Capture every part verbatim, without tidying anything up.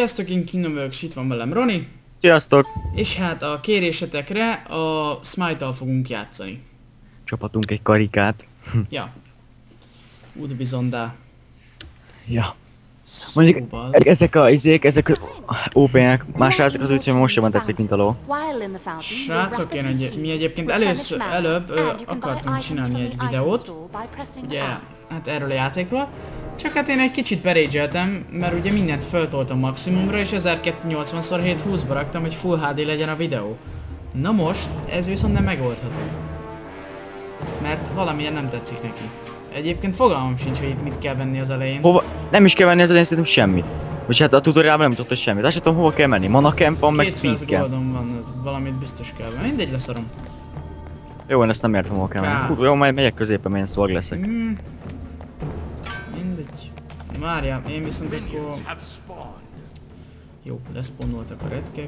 Sziasztok, én Kingdom vagyok, itt van velem Roni. Sziasztok! És hát a kérésetekre a Smite-tal fogunk játszani. Csapatunk egy karikát. Ja. Úgy bizondá. Ja. Mondjuk Szóval... ezek a izék, ezek a ó pé-nek, más srácok az úgy, hogy most jobban tetszik, mint a ló. Srácok, én egy, mi egyébként először, előbb ö, akartunk csinálni egy videót. Ugye, hát erről a játékról. Csak hát én egy kicsit berédzseltem, mert ugye mindent föltoltam maximumra, és ezerkétszáznyolcvan szor hétszázhúszba raktam, hogy Full há dé legyen a videó. Na most, ez viszont nem megoldható. Mert valamilyen nem tetszik neki. Egyébként fogalmam sincs, hogy itt mit kell venni az elején. Hova? Nem is kell venni az elején szerintem semmit. Vagy hát a tutoriálban nem mutatta semmit. Azt sem tudom, hova kell menni. Mana camp van, meg speed kétszáz camp. goldom van, valamit biztos kell venni. Mindegy, leszarom. Jó, én ezt nem értem, hova kell menni. Hú, jó, majd megyek középen, milyen swag leszek. Mm. Mindegy. Várjál, én viszont akkor... Jó, leszponnoltak a retkek.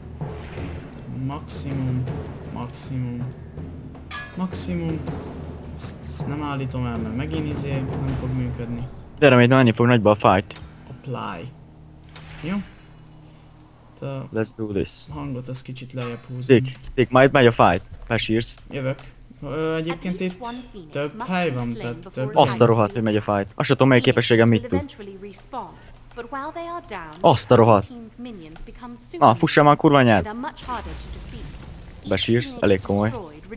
Maximum, maximum, maximum. Ezt, ezt nem állítom el, mert megint izé nem fog működni. De remény, menni fog nagyba a fight. Apply. Jó? A Let's do this. hangot az kicsit lejjebb húzom. Dick, Dick, majd megy a fight. Besírsz. Jövök. Ö, egyébként itt több hely van, tehát több... Azt a rohadt, hogy megy a fight. Azt sem tudom, melyik képességem mit tud. Azt a rohadt. Na, fussál már kurva anyád. Besírsz, elég komoly.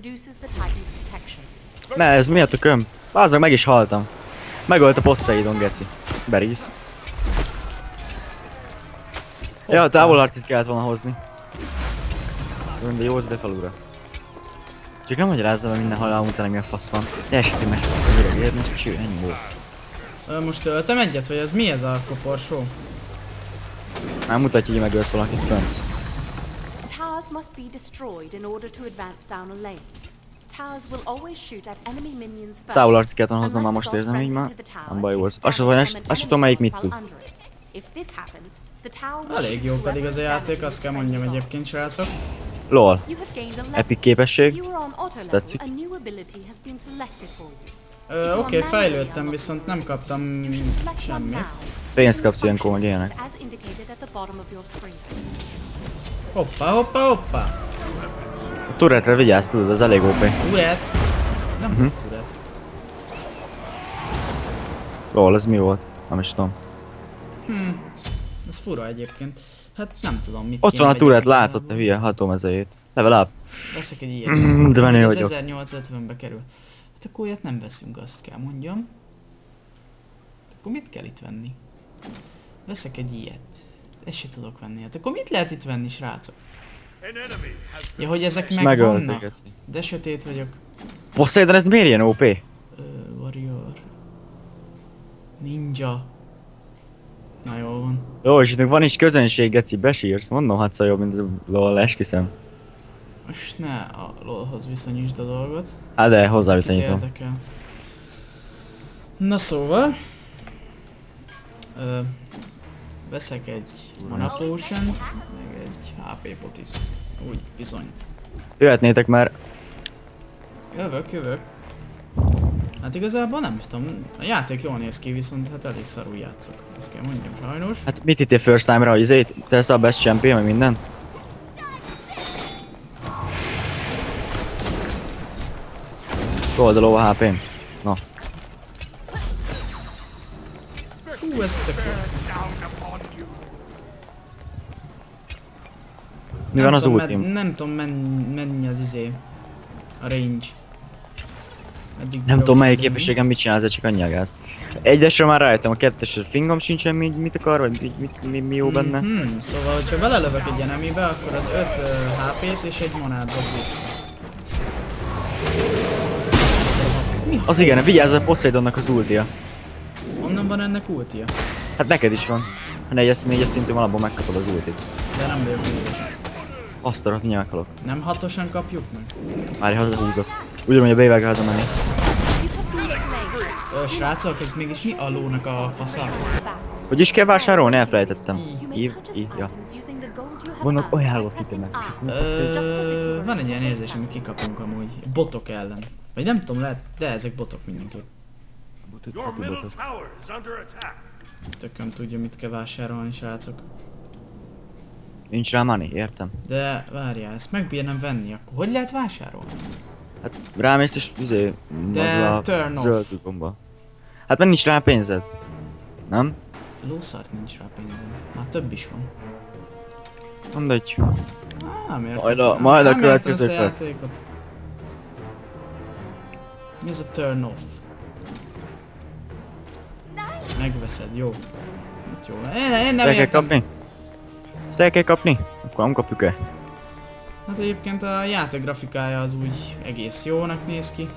Ne, ez mi a tököm? Bázag, meg is haltam. Megölt a Poseidon, geci. Berísz. Ja, távolharcit kellett volna hozni. De jó, az ide falura. Csak nem magyarázza, hogy minden halál után mi a fasz van. Elsütünk meg, hogy öreg érni, csak sírj, ennyi volt. Most öltem egyet, vagy ez mi ez a koporsó? Már mutatja, hogy megölsz valakit fönt. Távolharcit kellett volna hoznom, már most érzem, így már nem baj volt. Azt sem tudom, melyik mit tud. Elég jó pedig az a játék, azt kell mondjam egyébként, srácok. Lol. Epic képesség. Ezt tetszik. Ö, oké, okay, fejlődtem, viszont nem kaptam semmit. Pénzt kapsz ilyenkor, meg ilyenek. Hoppá, hoppá, hoppá! A turretre vigyázz, tudod, az elég ó pé. Turret? Nem uh-huh. Turret. Lol, ez mi volt? Nem is tudom. Hmm. Ez fura egyébként. Hát nem tudom mit. Ott van a turret, látod te hülye hatómezejét. Level up. Veszek egy ilyet. De menő vagyok. vagyok. ezernyolcszázötvenbe kerül. Hát akkor ilyet nem veszünk, azt kell mondjam. Akkor mit kell itt venni? Veszek egy ilyet. Ezt se tudok venni. Hát akkor mit lehet itt venni, srácok? Ja, hogy ezek meg vannak. De sötét vagyok. Poseidon, ez miért ilyen ó pé? Uh, warrior. Ninja. Na jól van. Jó, és itt még van is közönség, geci, besírsz. Mondom, hát jobb, mint a lol, esküszöm. Most ne a lolhoz viszonyítsd a dolgot. Hát de, hozzá viszonyítom. Érdekel. Na szóval. Ö, veszek egy mana potion, meg egy há pé potit. Úgy, bizony. Jöhetnétek már. Jövök, jövök. Hát igazából nem tudom, a játék jól néz ki, viszont hát elég szarul játszok. Ezt kell mondjam sajnos. Hát mit itt first time-ra, hogy izét? Tesz a best champion, meg minden? Oldaló a há pém. Na. Hú, ez tök jó. Mi van az ultim? Nem tudom mennyi az izé. A range. Eddig Nem tudom melyik képességem mit csinál, ez csak annyi a gáz. Egyesre már rájöttem, a kettesre fingom sincsen, mi, mit akar, vagy mit, mit, mi, mi jó benne. Mm-hmm. Szóval, hogyha belelövök egy enemibe, akkor az öt uh, há pét és egy manát dob vissza. Az igen, vigyázz a Poseidonnak az ultia. Honnan van ennek ultia? Hát neked is van. Ha négyes, négyes szintű alapból megkapod az ultit. De nem vagyok négyes. Azt a rohadt mindjárt meghalok. Nem hatosan kapjuk meg? Várj, hazahúzok. Ugyanúgy a bévág haza menni. Ö, srácok, ez mégis mi a lónak a fasza? Hogy is kell vásárolni? Elfelejtettem. Ív, ív, ja. Vannak ajánlott itemek. Ö, van egy ilyen érzés, amit kikapunk amúgy. Botok ellen. Vagy nem tudom, lehet, de ezek botok mindenképp. Botok, botok, botok. Tököm tudja, mit kell vásárolni, srácok. Nincs rá money, értem. De várjál, ezt megbírnám venni, akkor hogy lehet vásárolni? Hát rámész és izé, De az turn a off. zöld gomba. Hát mert nincs rá pénzed. Nem? Lószart nincs rá pénzem. Már több is van. Mindegy. Á, nem értem. Majd a- Nem- majd a nem értem következő ezt a kör. játékot. Mi ez a turn off? Megveszed, jó. Hát jó. Én, én nem Ezt el kell értem. kapni? Ezt el kell kapni? Akkor nem kapjuk el. Hát egyébként a játék grafikája az úgy egész jónak néz ki.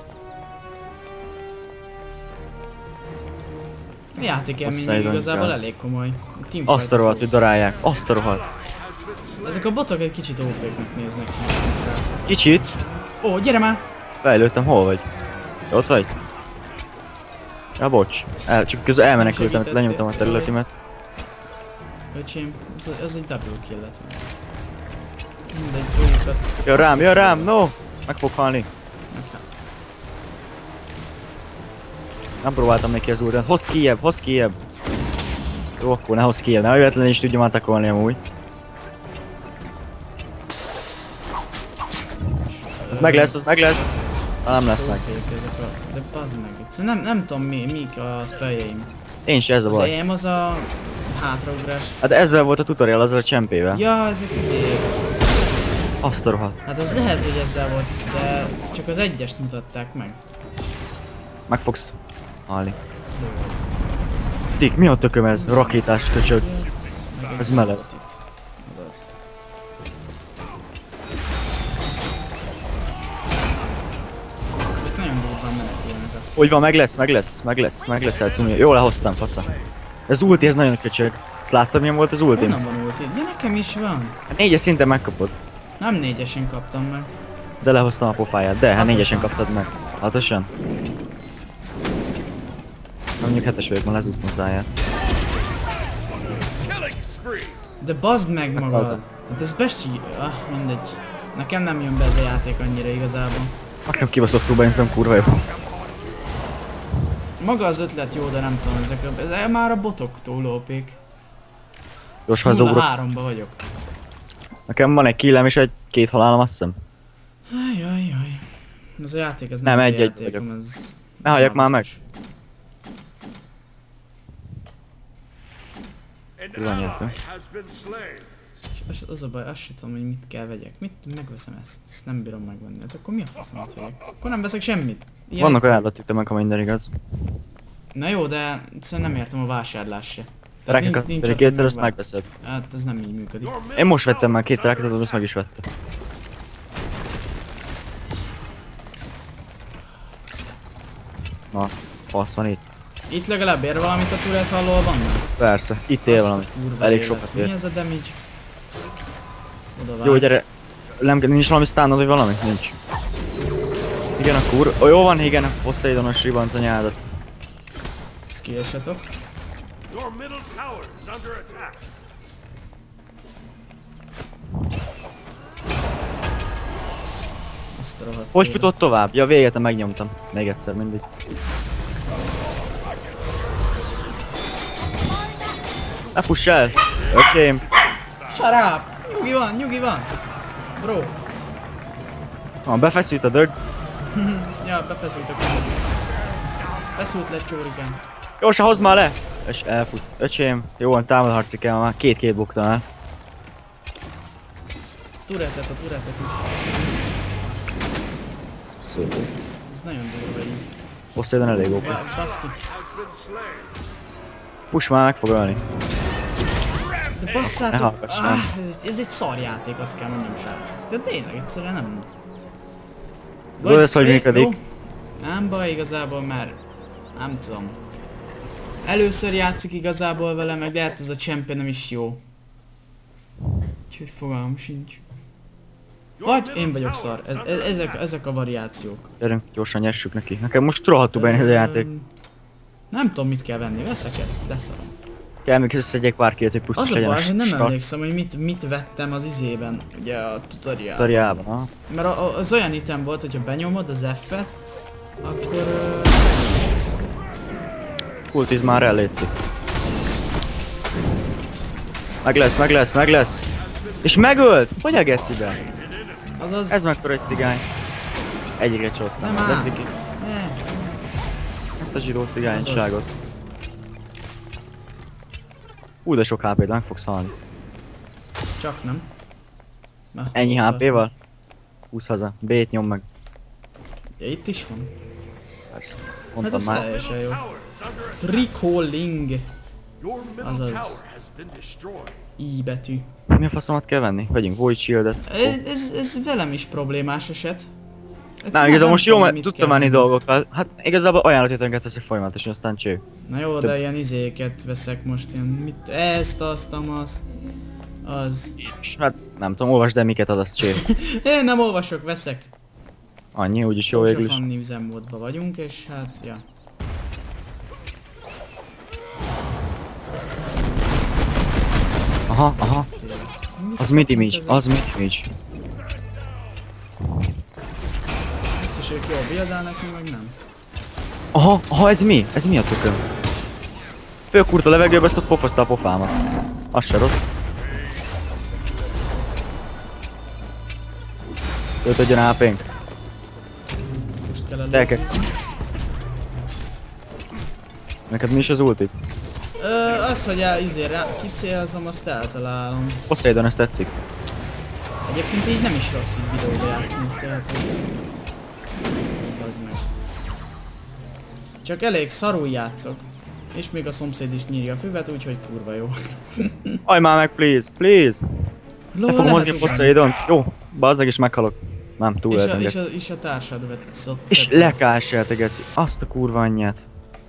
A játékélmény még Poseidon igazából kell. elég komoly. Teamfight Azt a rohadt, jó. hogy darálják. Azt a rohadt. Ezek a botok egy kicsit ó pé-nek néznek ki. srácok. Kicsit. Ó, gyere már! Fejlődtem, hol vagy? Ott vagy? Ja, bocs. El, csak közben elmenekültem, segítettél. lenyomtam a területimet. Öcsém, ez, ez egy double kill lett meg. Mindegy, dolgokat. Jön rám, jön rám, no! Meg fog halni. Nem próbáltam neki az úrát. Hozz kijebb, hozz kijebb! Jó, akkor ne hozz kijebb, ne jöhetlen is tudjam atakolni amúgy. Az meg lesz, az meg lesz. Ah, nem lesz meg. Ezek a... De bazd meg. Egyszerűen Nem, nem tudom mi, mik a spelljeim. Én se ez a Az baj. ejem az a hátraugrás. Hát ezzel volt a tutorial, azzal a csempével. Ja, ezek izék. Azt a rohadt. Hát az lehet, hogy ezzel volt, de csak az egyest mutatták meg. Meg fogsz halni. Tik, mi a tököm ez? Rakétás köcsög. Meg egy Ez meleg. volt itt. Az az. Ezek nagyon durván menekülnek azt. Hogy van, meg lesz, meg lesz, meg lesz, meg lesz, Elcumi. Jól lehoztam, fasza. Ez ulti, ez nagyon köcsög. Ezt láttad, milyen volt az ultim? Honnan van ulti? Ja, nekem is van. Hát négyes szinten megkapod. Nem négyesen kaptam meg. De lehoztam a pofáját. De, hát négyesen kaptad meg. Hatosan? Na, mondjuk hetes vagyok, ma lezúztam száját. De bazd meg magad! Hát ez besi... Ah, mindegy. Nekem nem jön be ez a játék annyira igazából. Nekem kibaszottul be, ez nem kurva jó. Maga az ötlet jó, de nem tudom, ezek a... De már a botok túl ó pék. Gyors nulla hazaugrok. háromba vagyok. Nekem van egy killem és egy két halálom, azt hiszem. Ajajaj. Ez a játék, ez nem, Nem, az egy- a egy játékom, ez... Ne halljak már meg. Kurva nyertem. Az, az a baj, azt sem tudom, hogy mit kell vegyek. Mit megveszem ezt? Ezt nem bírom megvenni. Hát akkor mi a faszomat vegyek? Akkor nem veszek semmit. Ilyen Vannak egyszerű. ajánlatütemek, ha minden igaz. Na jó, de egyszerűen nem értem a vásárlás se. Rákekat, nincs pedig ott, hogy kétszer azt megvá- megveszed. Hát ez nem így működik. Én most vettem már kétszer rákekat, azt meg is vettem. Na, fasz van itt. Itt legalább ér valamit a turret hallóval vannak? Persze, itt él Azt a valami. kurva Elég élet. sokat Mi ér. ez a damage? Oda Jó, vág. gyere. Nem, nincs valami stánod, vagy valami? Nincs. Igen, a kur... Ó, jó van, igen, a Poseidonos ribanc a nyádat. Ezt kiessetok. Your middle tower is under attack. Azt a rohadt Hogy élet. futott tovább? Ja, véget megnyomtam. Még egyszer, mindig. Ne fuss el! Öcsém! Shut up! Nyugi van, nyugi van! Bro! Ha befeszült a dög. Ja, befeszült a között. Feszült lett csórikám. Gyorsan hozd már le! És elfut. Öcsém, jó van, támadharci kell, már két-két buktam el. Turetet, a turetet is. Szép. Ez nagyon durva így. Poseidon elég ok. Ba baszki. Fuss már, meg fog ölni. De Ne basszátok! hallgass, Ah, nem. ez, egy, ez egy szarjáték, azt kell mondjam, srác. De tényleg, egyszerűen nem... Tudod ezt, hogy eh, működik? jó. Nem baj igazából, mert... Nem tudom. Először játszik igazából vele, meg lehet ez a champion nem is jó. Úgyhogy fogalmam sincs. Vagy én vagyok szar. Ez, ez, ezek, ezek a variációk. Gyerünk, gyorsan nyessük neki. Nekem most rohadtul bejön ez a játék. Öm, Nem tudom mit kell venni, veszek ezt, leszarom. Kell még összegyek párkét, hogy Az pusztus a legyen baj, a hogy nem start emlékszem, hogy mit, mit vettem az izében, ugye a tutorial. tutorialban, ha? Mert a, a, az olyan item volt, hogyha benyomod az F-et, akkor... Ö, Kultiz már el, létszik. Meg lesz, meg lesz, meg lesz! És megölt! Hogy a gecibe? Azaz... Ez mekkora egy cigány. Egyikre csósztam, Nem de ám. ciki. Ne. Ezt a zsidó cigányságot. Azaz. Ú, de sok há pé-t meg fogsz halni. Csak nem. Na, Ennyi húszza. há pé-val? Húsz haza. B-t nyom meg. Ja, itt is van. Persze. Hát Mondtam ez már. teljesen jó. Tower is under attack. Recalling. Your middle Azaz. tower has been destroyed. I betű. Mi a faszomat kell venni? Vegyünk Void Shield-et. Ez, ez, ez velem is problémás eset. Nem, Egyszerűen igazából most jó, tudom, mert mit tudtam kell menni venni. dolgokkal. Hát igazából ajánlatértéket veszek folyamatosan, aztán cső. Na jó, Több- de ilyen izéket veszek most, ilyen mit, ezt, azt, azt, az... És hát nem tudom, olvasd el miket ad, az cső. Én nem olvasok, veszek. Annyi, úgyis jó végül is. Fanni üzemmódban vagyunk, és hát, ja. Aha, aha. Az mit image? Az mit image? Biztos ők jól bildelnek, mi meg nem. Aha, aha, ez mi? Ez mi a tököm? Fölkúrt a levegőbe, azt ott pofozta a pofámat. Az se rossz. Töltödjön há pé-nk. Most kell elő. Telkek. Neked mi is az ulti? Ö, az, hogy el, izé, rá, kicélzom, azt eltalálom. Poseidon, ezt tetszik. Egyébként így nem is rossz így videóba játszani, ezt lehet, hogy... Az meg. Csak elég szarul játszok. És még a szomszéd is nyírja a füvet, úgyhogy kurva jó. Aj már meg, please, please! Lol, Ne fogom lehet hozni a ugrani. Poseidon. Jó, bazzeg és meghalok. Nem, túl És a, éltem. és, a, és a társad vett. És lekásselte, geci. Azt a kurva anyját.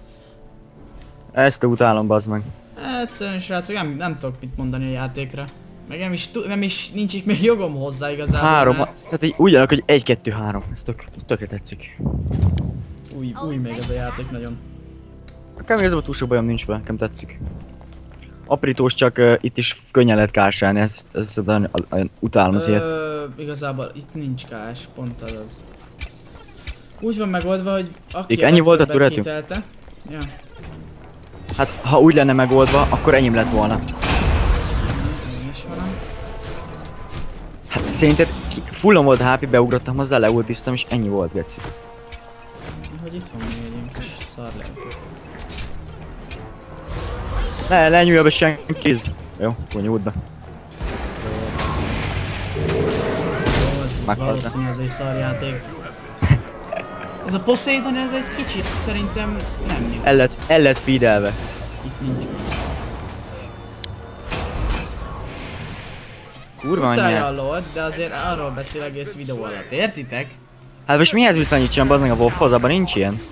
Ezt utálom, bazd meg. Egyszerűen srácok, nem, nem tudok mit mondani a játékra. Meg nem is, tu- nem is, nincs is még jogom hozzá igazából. Három, mert tehát így úgy állok, hogy egy, kettő, három. Ez tök, tökre tetszik. Új, új még ez a játék nagyon. Nekem igazából túl sok bajom nincs vele, nekem tetszik. Aprítós, csak uh, itt is könnyen lehet kárselni, ezt, ezt uh, uh, utálom az ilyet. Ö, igazából itt nincs kás, pont az az. Úgy van megoldva, hogy aki Így ennyi volt a legtöbbet türetünk? hitelte. Ja, Hát, ha úgy lenne megoldva, akkor enyém lett volna. én is van. Hát szerinted ki, fullon volt a há pé, beugrottam hozzá, leultiztam és ennyi volt, geci. Hogy itt van még egy ilyen kis szar lehet. Ne, ne nyúlja be senkiz. Jó, akkor nyújt be. Jó, ez Meghaltam. valószínű ez egy szar játék. Ez a Poseidon, ez egy kicsit szerintem nem jó. El lett, el lett feedelve. Itt nincs olyan. Kurva Utálja a anyját. lord, de azért arról beszél egész videó alatt, értitek? Hát most mihez viszonyítsam, bazd meg a Wolfhoz, abban nincs ilyen.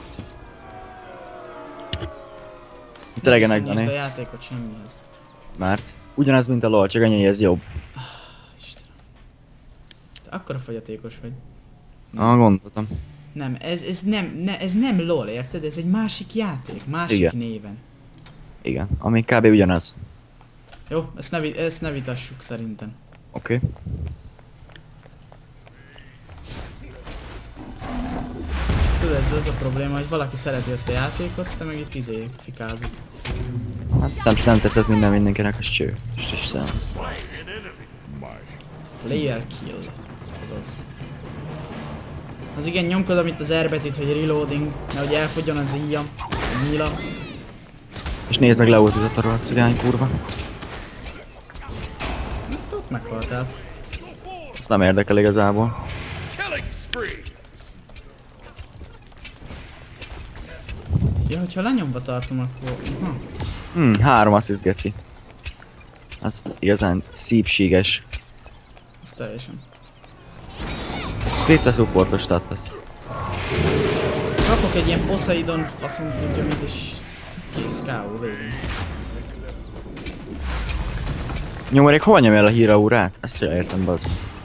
Itt a Viszonyítsd regenekben, a né? játékot semmihez. Mert ugyanaz, mint a LoL, csak annyi, hogy ez jobb. Istenem. Te akkora fogyatékos vagy. Ah, gondoltam. Nem, ez, ez nem, ne, ez nem LOL, érted? Ez egy másik játék, másik Igen. néven. Igen, ami kb. Ugyanaz. Jó, ezt ne, vi- ezt ne vitassuk szerintem. Oké. Okay. Tudod, ez az a probléma, hogy valaki szereti ezt a játékot, te meg itt izé fikázod. Hát nem, nem teszed minden mindenkinek, az cső. És is szem. Player kill. Azaz. Az igen, nyomkodom itt az R betűt, hogy reloading, nehogy elfogjon az íjam, a nyíla. És nézd meg, leultizott a rohadt cigány, kurva. Ott meghaltál. Azt nem érdekel igazából. Killing spree. Ja, hogyha lenyomva tartom, akkor... Aha. Hmm, három assist, geci. Az igazán szépséges. Ez teljesen. Szét a supportos stat lesz. Kapok egy ilyen Poseidon faszom tudja mit, és kész ká ó végén. Nyomorék, hol nyomja el a híra órát? Ezt sem értem, bazd.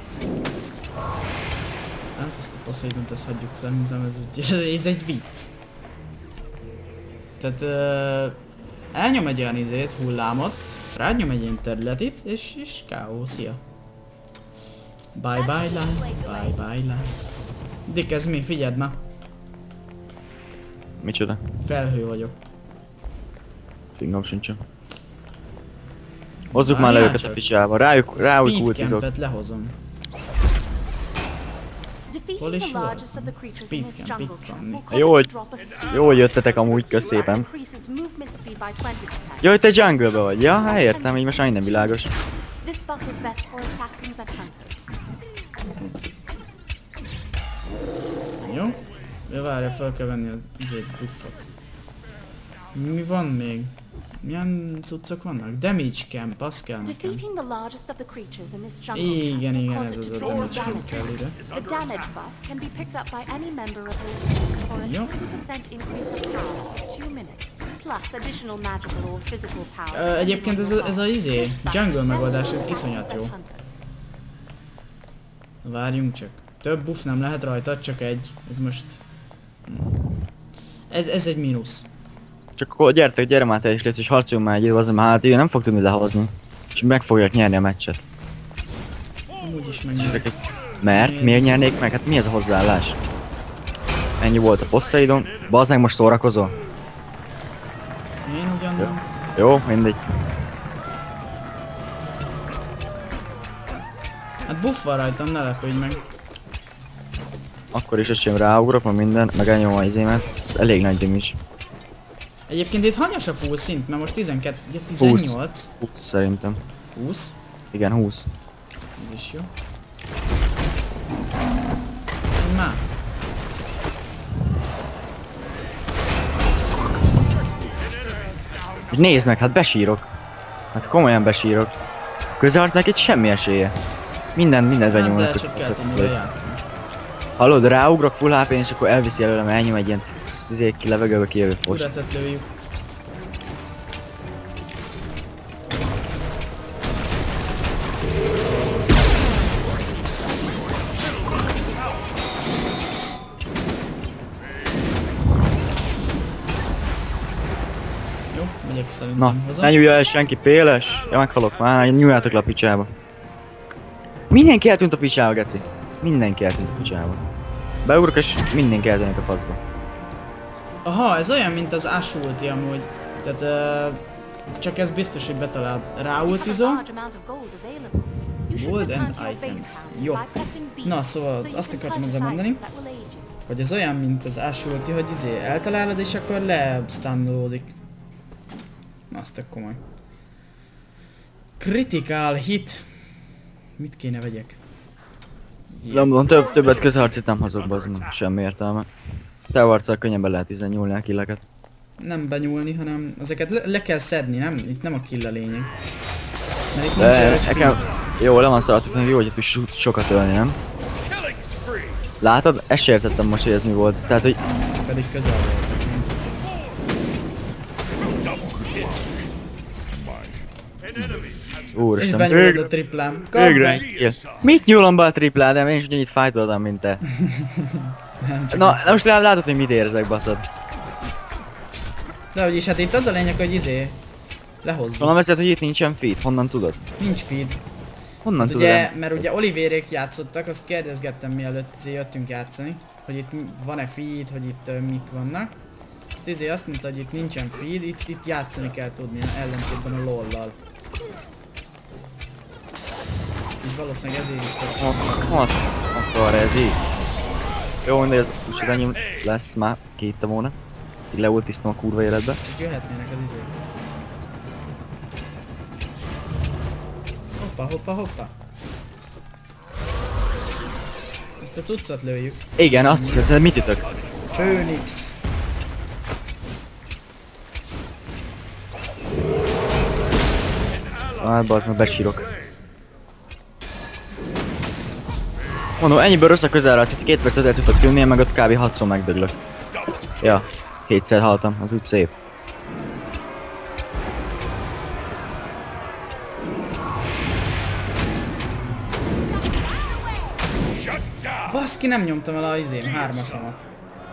Hát ezt a Poseidont ezt hagyjuk, szerintem ez egy, ez egy vicc. Tehát uh, elnyom egy olyan izét, hullámot, rányom egy ilyen területit, és, és ká ó, szia. Bye bye line, bye bye line. Dick, ez mi? Figyeld ma. Micsoda? Felhő vagyok. Fingom sincsen. Hozzuk már le őket a picsába. Rájuk, rájuk Speed kultizok. campet lehozom. Hol is volt? Speed camp, itt van. Jó, hogy, jó, hogy jöttetek amúgy, köszépen. Jó, hogy te jungle-be vagy. Ja, hát értem, így most már minden világos. This buff is best for assassins and hunters. Jó? Jó, várja, fel kell venni azért buffot. Mi van még? Milyen cuccok vannak? Damage camp, az kell nekem. Defeating the largest of the creatures in this jungle Igen, camp igen, will ez cause az it a to draw damage camp damage. kell ide. The damage buff can be picked up by any member of your team for a Jó. twenty percent increase of power for two minutes, plus additional magical or physical power. Ö, egyébként ez a, ez a izé, jungle megoldás, ez iszonyat jó. Várjunk csak. Több buff nem lehet rajta, csak egy. Ez most... Ez, ez egy mínusz. Csak akkor gyertek, gyere már te is, légy, és harcoljunk már egy idő, azért már hát ő nem fog tudni lehozni. És meg fogják nyerni a meccset. Amúgy is És megnyerjük. ezeket... Mert? Miért nyernék meg? Hát mi ez a hozzáállás? Ennyi volt a Poseidon. Bazzeg, most szórakozol? Én ugyan nem. Jó, mindegy. Hát buff van rajtam, ne lepődj meg. Akkor is öcsém ráugrok, meg minden, meg elnyomom a izémet. Elég nagy damage. Egyébként itt hanyas a full szint, mert most tizenkettő, ja, húsz. tizennyolc. húsz szerintem. húsz. Igen, húsz. Ez is jó. Már. Nézd meg, hát besírok. Hát komolyan besírok. Közelharcnak itt semmi esélye. Minden, mindent Hát de benyomolnak. csak kell tanulni játszani. Hallod, ráugrok full há pén és akkor elviszi előlem, elnyom egy ilyen szizék ki levegőbe kijövő fost. Uretet lőjük. Jó, megyek Na, szerintem haza. ne nyúlja el senki, péles. Ja, meghalok már, nyúljátok le a picsába. Mindenki eltűnt a picsába, geci. Mindenki eltűnt a picsába. Beugrok és mindenki eltűnik a faszba. Aha, ez olyan, mint az Ash ulti amúgy. Tehát uh, csak ez biztos, hogy betalál. Ráultizom. Gold and items. Jó. Na, szóval azt akartam ezzel mondani, hogy ez olyan, mint az Ash ulti, hogy izé eltalálod és akkor lestunnolódik. Na, az tök komoly. Critical hit. Mit kéne vegyek? Nem mondom, több, többet közharcit nem hozok, bazd meg. Semmi értelme. Te arccal könnyebben lehet tizennyolni a killeket. Nem benyúlni, hanem ezeket le, le kell szedni, nem? Itt nem a kill a lényeg. Mert itt De nincs nekem... Jó, le van szaratok, hogy jó, hogy tudsz so- sokat ölni, nem? Killing spree. Látod? Ezt se értettem most, hogy ez mi volt. Tehát, hogy... pedig közel voltak. És Úristen, benyúlod a vég... triplám. Kapd végre be! egy kill. Mit nyúlom be a tripládám? Én is ugyanígy fájtoltam, mint te. Nem, csak Na, vicc. na most lá- látod, hogy mit érzek, baszod. De úgyis hát itt az a lényeg, hogy izé... Lehozzuk. Honnan veszed, hogy itt nincsen feed? Honnan tudod? Nincs feed. Honnan Hát tudod? ugye, mert ugye Olivérék játszottak, azt kérdezgettem mielőtt izé jöttünk játszani. Hogy itt van-e feed, hogy itt uh, mik vannak. Azt izé azt mondta, hogy itt nincsen feed, itt, itt játszani kell tudni, ellentétben a lollal. Így valószínűleg ezért is tetszik. Azt akar ez így. Jó, mindegy, ez úgyis az enyém lesz már, kéttem volna. Így leultiztam a kurva életbe. Jöhetnének az izék. Hoppa, hoppa, hoppa. Ezt a cuccot lőjük. Igen, azt hiszem, mit ütök? Phoenix. Hát bazd meg, besírok. Mondom, ennyiből rossz a közelre, tehát két percet el tudok tűnni, én meg ott kb. hatszor megdöglök. Ja, kétszer haltam, az úgy szép. Baszki, nem nyomtam el a izém, hármasomat.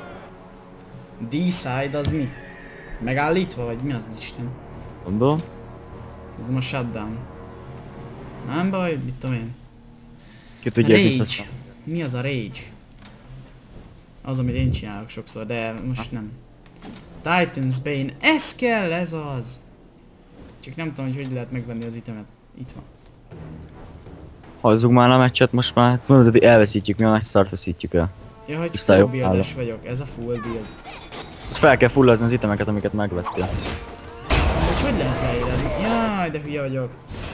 D-side az mi? Megállítva vagy mi az Isten? Gondolom. Ez nem a shutdown. Nem baj, mit tudom én. Ki tudja, mit Rage. hoztam. Mi az a rage? Az, amit én csinálok sokszor, de most nem. Titan's Bane, ez kell, ez az! Csak nem tudom, hogy hogy lehet megvenni az itemet. Itt van. Hazzuk már a meccset most már. Hát mondod, hogy elveszítjük, mi a nagy szart veszítjük el. Ja, hogy Tisztán full jó, buildes vagyok, ez a full build. Ott fel kell fullazni az itemeket, amiket megvettél. Hogy hogy lehet leírni? Jaj, de hülye vagyok.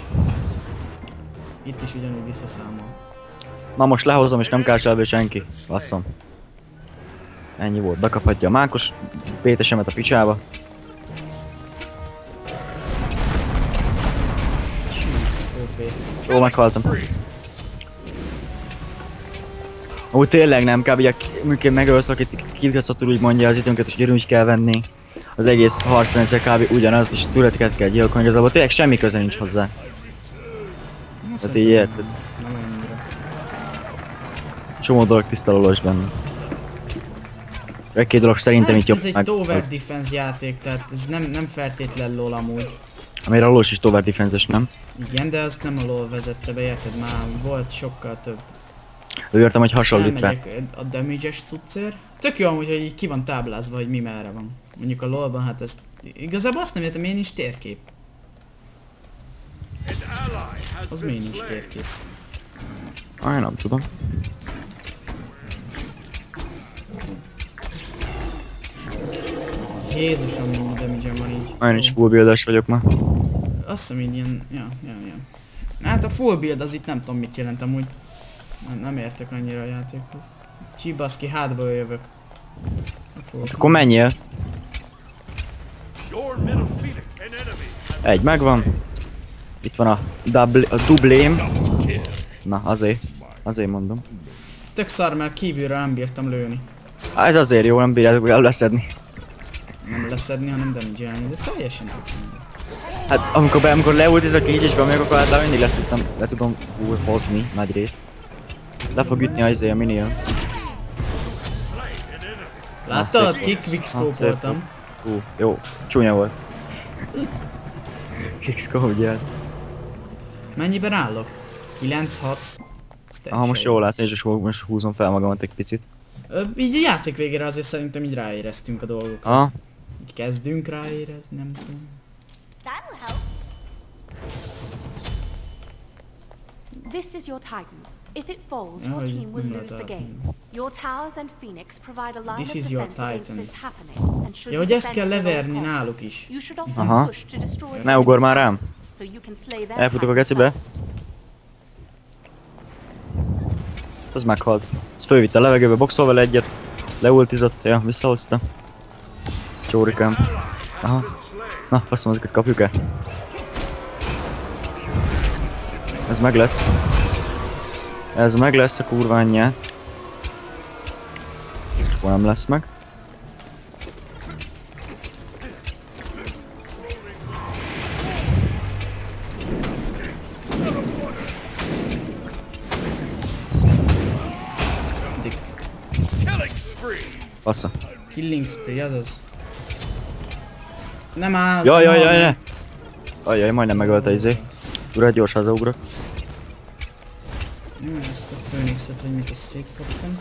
Itt is ugyanúgy visszaszámol. Na most lehozom és nem kárselbe senki. Basszom. Ennyi volt. Bekaphatja a mákos pétesemet a picsába. Jó, meghaltam. Ó, tényleg nem, kb. Műként megölsz, akit kibaszottul úgy mondja az időnket, és ugyanúgy kell venni. Az egész harcrendszer kb. Ugyanaz, és túletiket kell gyilkolni, igazából tényleg semmi köze nincs hozzá. Hát így érted. Csomó dolog tiszta lolos benne. Egy-két dolog szerintem itt jobb Ez egy meg... tower defense játék, tehát ez nem, nem feltétlen LOL amúgy. Amire a lolos is tower defense-es, nem? Igen, de azt nem a LOL vezette be, érted? Már volt sokkal több. Ő értem, hogy hasonlít rá. Elmegyek a damage-es cuccért. Tök jó amúgy, hogy így ki van táblázva, hogy mi merre van. Mondjuk a LOL-ban, hát ezt... Igazából azt nem értem, miért nincs térkép. Az miért nincs térkép? Ah, én nem tudom. Jézusom, mi damage-em van így. Olyan is full buildes vagyok ma. Azt hiszem így ilyen... Ja, ja, ja. Hát a full build az itt nem tudom mit jelent amúgy. Nem, nem értek annyira a játékhoz. Csibaszki, hátból jövök. Akkor menjél. Your middle phoenix, an enemy. Egy megvan. Itt van a, dubl a dublém. Na, azért. Azért mondom. Tök szar, mert kívülről nem bírtam lőni. Há, ez azért jó, nem bírjátok el leszedni. Nem leszedni, hanem damage-elni, de teljesen tök mindegy. Hát amikor, be, amikor leultizok így és bemegyek, akkor általában mindig lesz tudtam, le tudom úr hozni nagy részt. Le fog ütni az izé a minion. Láttad? szép. Ki quickscope-oltam. Hú, jó, csúnya volt. Quickscope, ugye ez? Mennyiben állok? kilenc hat. Aha, most jól állsz, én is most húzom fel magamat egy picit. Ö, így a játék végére azért szerintem így ráéreztünk a dolgokra. Aha. Így kezdünk ráérezni, nem tudom. That'll help. This is your Titan. If it falls, your Oh, team will you lose the know that. game. Your towers and Phoenix provide a line This of is your defense against Titan. this happening. And should Ja, you hogy ezt defend kell at all leverni costs, náluk is. you should also Aha. push to destroy Ne the ugorj már rám. so you can slay their Elfutok a Titan gecibe. first. Az meghalt. Az fölvitte a levegőbe, boxol vele egyet. Leultizott, ja, visszahozta. Csórikám. Aha. Na, faszom, ezeket kapjuk el. Ez meg lesz. Ez meg lesz a kurva anyját. Akkor nem lesz meg. Dick. Killing spree. Passza. Killing spree, azaz. Nem áll, az Jaj, nem jaj, áll jaj, meg. jaj. Ajaj, majdnem megölte izé. Urat, gyors hazaugrok. Jó, ezt a Phoenixet, hogy mit ezt szétkaptam.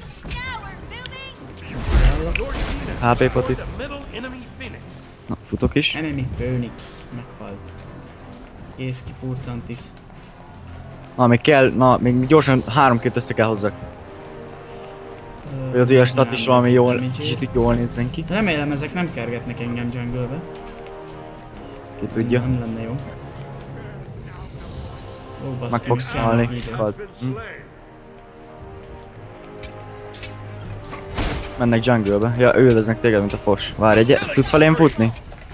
há pé potit. The middle enemy phoenix. Na, futok is. Enemy Phoenix meghalt. Kész kipurcantis. Na, még kell, na, még gyorsan három-két össze kell hozzak. Hogy az ilyen stat is valami jól, kicsit jól nézzen ki. Remélem ezek nem kergetnek engem jungle-be. Ki tudja. Nem lenne jó. Ó, Meg baszki, fogsz kell halni. neki idő. Halt. Been Hm. slain. Mennek jungle-be. Ja, üldöznek téged, mint a fos. Várj, egy tudsz felém futni?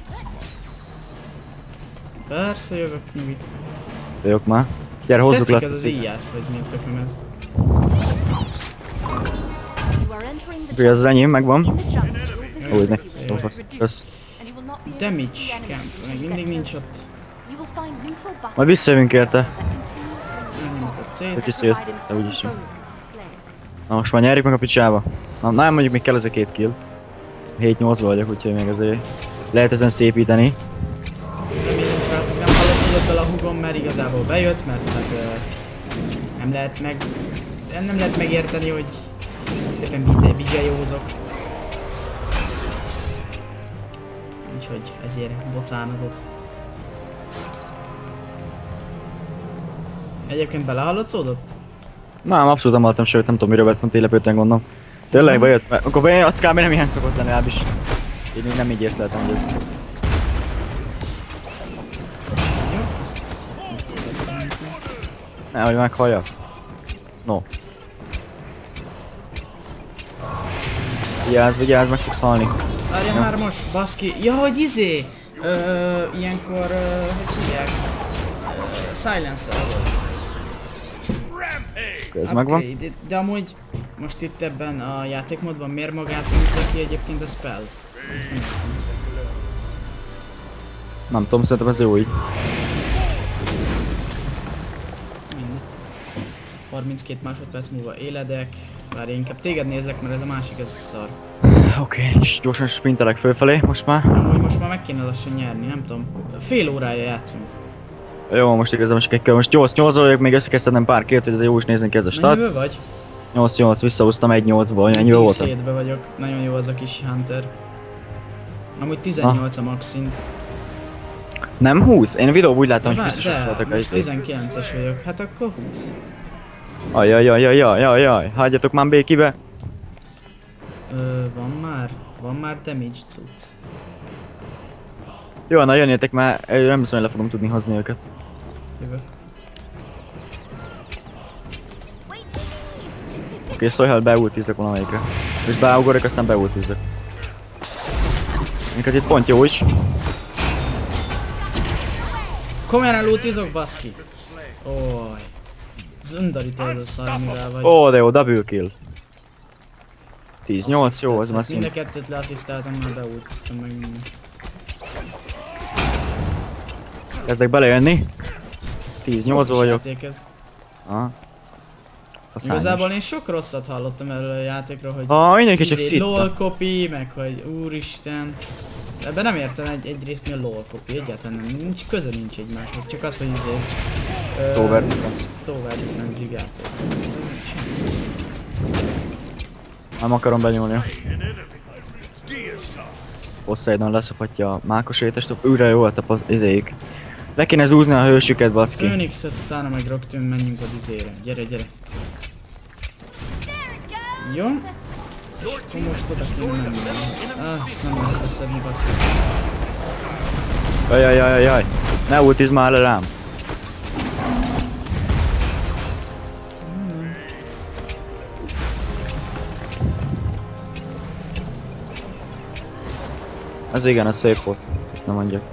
Persze jövök, nyugi. Jöjjök már. Gyere, hozzuk le Tetszik azt ez a az cikket. íjász, hogy mint tököm ez. You are entering the Ugye ez az enyém, megvan. In the jungle, your Ó, ez visibility ne. Jó, is fasz. reduced, Kösz. and you will not be able to Damage see enemies camp, until meg you mindig get nincs closer. ott. You will find neutral buffers Majd visszajövünk érte. that continuously Nyomjuk a C-t. Hogy visszajössz, provide de úgyis. important bonuses for slaying. Na most már nyerjük meg a picsába. Na, nem mondjuk még kell ez a két kill. hét-nyolcban vagyok, úgyhogy még azért lehet ezen szépíteni. Remélem, srácok, nem hallott bele a hugom, mert igazából bejött, mert hát uh, nem lehet meg... Nem lehet megérteni, hogy éppen vizselyózok. Úgyhogy ezért bocánatot. Egyébként belehallatszódott? Nem, abszolút nem hallottam, sőt nem tudom miről vett, télepőten gondolom. Tényleg bejött, mert akkor én azt kb. Nem ilyen szokott lenni, legalábbis. Én így nem így észleltem, hogy ez. Jó, ezt szeretném beszélni. Nehogy meghallja. No. Vigyázz, vigyázz, meg fogsz halni. Várja már most, baszki. Ja, hogy izé! Ö, ilyenkor, ö, hogy hívják? Ö, Silencer az. Ez megvan. Okay, de, de amúgy most itt ebben a játékmódban miért magát húzza ki egyébként a spell? Ezt nem értem. Nem tudom, szerintem ez jó így. Mindegy. harminckét másodperc múlva éledek. Várj, inkább téged nézlek, mert ez a másik, ez szar. Oké, okay, és gyorsan sprintelek fölfelé most már. Amúgy most már meg kéne lassan nyerni, nem tudom. Fél órája játszunk. Jó, most igazából most egy kör. Most nyolc nyolc vagyok, még összekezdtem pár két, hogy ez jó is nézni ki ez a start. Mennyiből vagy? nyolc nyolc, visszahúztam egy nyolcból, ennyi voltam. tíz hétbe vagyok, nagyon jó az a kis Hunter. Amúgy tizennyolc a max szint. Nem húsz? Én a videóban úgy láttam, hogy Vár, biztos de, voltak a most izé. tizenkilences vagyok, hát akkor húsz. Ajajajajajajaj, hagyjatok már békibe. Ö, van már, van már damage cucc. Jó, na jönnétek már, nem hiszem, hogy le fogom tudni hozni őket. Jövök. Oké, okay, szóval beultizzak valamelyikre. És beugorok, aztán beultizzak. Minket itt pont jó is. Komolyan elultizok, baszki! Oj. Zundorító ez a szar, amivel vagy. Ó, de jó, double kill. tíz nyolc, jó, az már Mind a szint. kettőt leasszisztáltam, már beultiztam meg minden. Kezdek belejönni. tíz nyolc Jó kis vagyok. játék ez. Aha. A szám is. Igazából én sok rosszat hallottam erről a játékról, hogy Ah, mindenki csak izé, szitta. LOL copy, meg hogy úristen. Ebben nem értem egy, egyrészt mi a LOL copy, egyáltalán nem, nincs köze nincs egymáshoz, csak az, hogy izé... ö, Tower defense. Tower defensive játék. Nem akarom benyúlni. An enemy. Dear son. Poseidon leszopatja a mákos étest, újra jó volt a az izéig. Le kéne zúzni a hősüket, baszki. Phoenixet utána meg rögtön menjünk az izére. Gyere, gyere. Jó? És akkor most oda kéne menni. Ah, ezt nem lehet leszedni, baszki. Ajajajajaj. Ne ultizd már le rám. Ez igen, ez szép volt. Nem mondjak.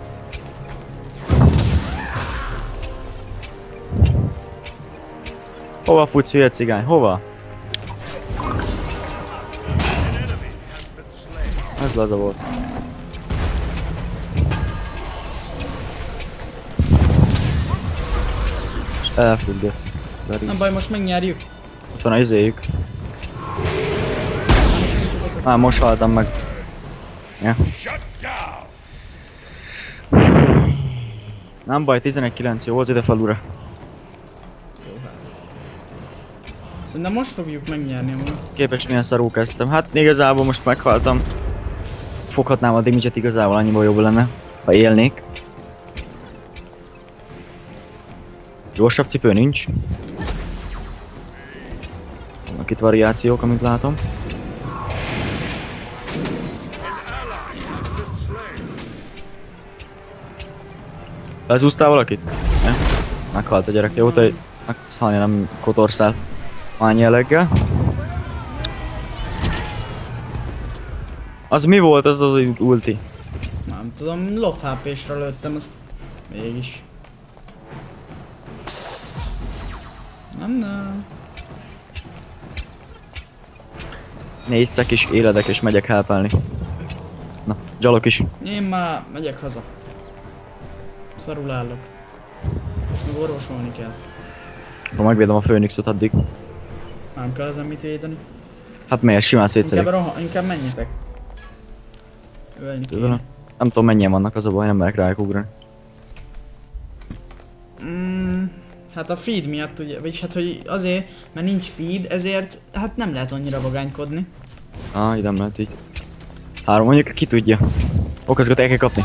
Hova futsz, hülye cigány? Hova? Ez laza volt. És elfut, geci. Nem baj, most megnyerjük. Ott van a izéjük. Már most haltam meg. Ja. Shut down. Nem baj, tizenegy kilenc, jó, az ide falura. Jó, hát. Szerintem most fogjuk megnyerni amúgy. Ezt képest milyen szarul kezdtem. Hát igazából most meghaltam. Foghatnám a damage-et, igazából annyiból jobb lenne, ha élnék. Gyorsabb cipő nincs. Vannak itt variációk, amit látom. Lezúztál valakit? Ne? Meghalt a gyerek. Jó, te meg fogsz halni, nem kotorszál. Annyi jelleggel. Az mi volt az az ulti? Nem tudom, low há pé-sra lőttem, azt mégis. Nem, nem. Négy szek is éledek és megyek helpelni. Na, gyalok is. Én már megyek haza. Szarul állok. Ezt meg orvosolni kell. Akkor megvédem a Phoenixot addig. Nem kell ezen mit védeni. Hát miért? Simán szétszedik. Inkább, roha, inkább menjetek. Ölni kéne. Tudom. Nem tudom mennyien vannak, az a baj, nem merek rájuk ugrani. Mm, hát a feed miatt ugye, vagyis hát hogy azért, mert nincs feed, ezért hát nem lehet annyira vagánykodni. Ah, ide nem lehet így. Három mondjuk, ki tudja. Okazgat el kell kapni.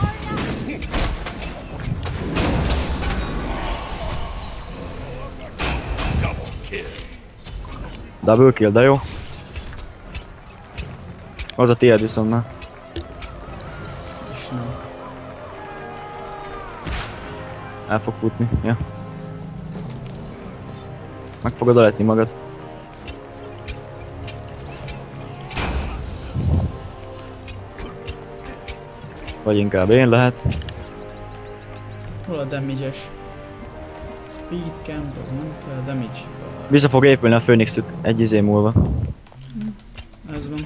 kill. Double kill, de jó. Az a tiéd viszont már. És nem. El fog futni, ja. Meg fogod aletni magad. Vagy inkább én lehet. Hol a damage-es? Speed camp, az nem kell, damage. Vissza fog épülni a Phoenixük egy izé múlva. Ez van.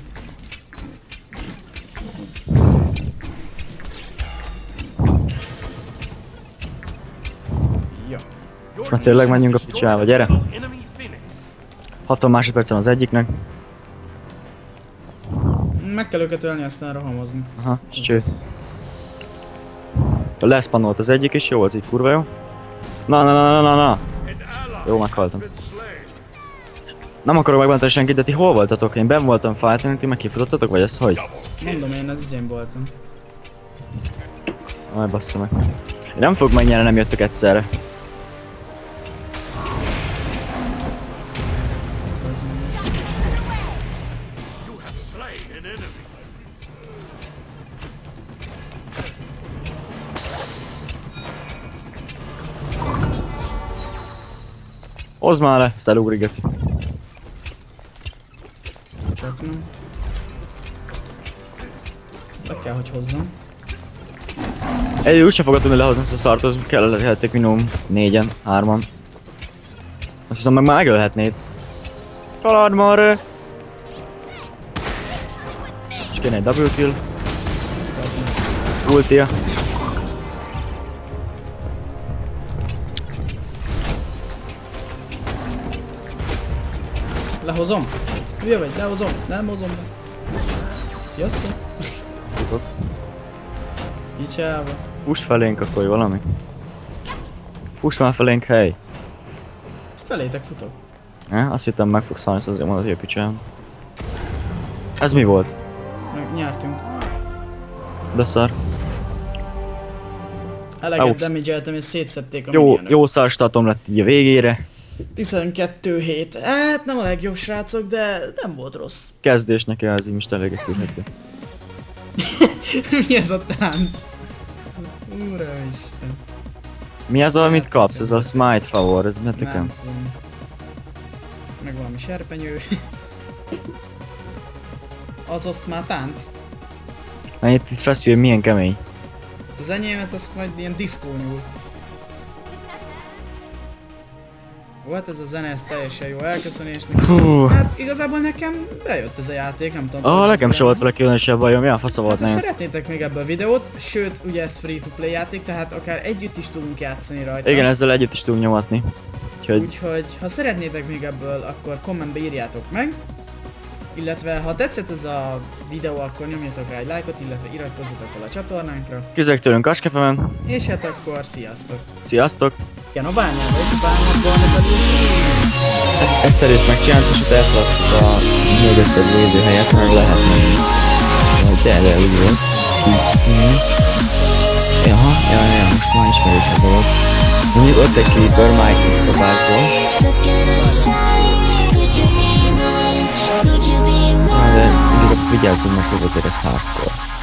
Ja. Most már tényleg menjünk a picsába, gyere! Enemy Phoenix. hatvan másodpercen az egyiknek. Meg kell őket ölni, aztán rohamozni. Aha, és cső. Leszpanolt az egyik is, jó, az így kurva jó. Na na na na na na! An ally Jó, has meghaltam. been slain. Nem akarok megbántani senkit, de ti hol voltatok? Én benn voltam fighten, ti meg kifutottatok, vagy ez hogy? Mondom én, ez én voltam. Majd bassza meg. Én nem fogok megnyerni, nem jöttök egyszerre. Ez mondom. You have slain an enemy. Hozd már le, szelugri geci. Csak nem. Le kell, hogy hozzam. Egy úgyse fogod tudni lehozni ezt a szart, az kell lehettek minimum négyen, hárman. Azt hiszem meg már megölhetnéd. Család már! És kéne egy double kill. Az nem. Ultia. Lehozom? Hülye vagy? Lehozom? Nem hozom be. Sziasztok! Futok. Picsába. Fuss felénk akkor valami. Fuss már felénk, hely. Felétek futok. Ja, azt hittem meg fogsz halni, azért mondod, hogy a picsám. Ez mi volt? Meg nyertünk. De szar. Eleget Ausz. damage-eltem és szétszedték a Jó, minionok. jó szar statom lett így a végére. tizenkettő hét. Hát nem a legjobb srácok, de nem volt rossz. Kezdés neki az így most eléget tűrhető. Mi ez a tánc? Úristen. Mi az, amit kapsz? Ez a smite favor, ez mi a tököm? Nem tudom. Meg valami serpenyő. Az azt már tánc. Na itt, itt feszül, milyen kemény. Az enyémet azt majd ilyen diszkó nyúl. Volt ez a zene, ez teljesen jó elköszönésnek. Hú. Hát igazából nekem bejött ez a játék, nem tudom. Ah, hogy nekem hogy se volt vele különösebb bajom, milyen fasza volt Hát ha nekem. szeretnétek még ebből a videót, sőt, ugye ez free-to-play játék, tehát akár együtt is tudunk játszani rajta. Igen, ezzel együtt is tudunk nyomatni. Úgyhogy Úgyhogy, ha szeretnétek még ebből, akkor kommentbe írjátok meg. Illetve, ha tetszett ez a videó, akkor nyomjatok rá egy lájkot, illetve iratkozzatok fel a csatornánkra. küzdök tőlünk Kaskefemen. És hát akkor sziasztok! Sziasztok! Igen, a bányába, és a bányából belül. Ezt a részt megcsináltuk, és ott elfelasztjuk a mögötted lévő helyet, meg lehetne. De erre úgy volt. Jaha, jaj, jaj, most már ismerős a dolog. Mondjuk ott egy creeper, Mike kapásból. Na de inkább vigyázzunk meg, hogy azért ez hardcore.